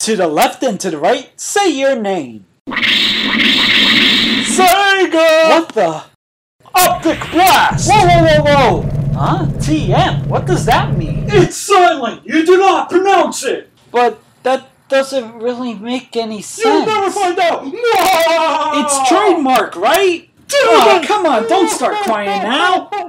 To the left and to the right, say your name. Sega! What the? Optic Blast! Whoa, whoa, whoa, whoa! Huh? TM? What does that mean? It's silent! You do not pronounce it! But that doesn't really make any sense. You'll never find out! It's trademark, right? Oh, come on, don't start crying now.